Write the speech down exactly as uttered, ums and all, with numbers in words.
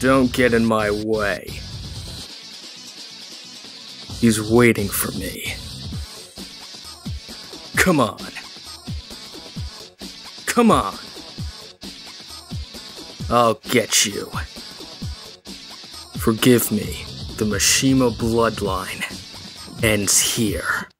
Don't get in my way. He's waiting for me. Come on. Come on. I'll get you. Forgive me, the Mishima bloodline ends here.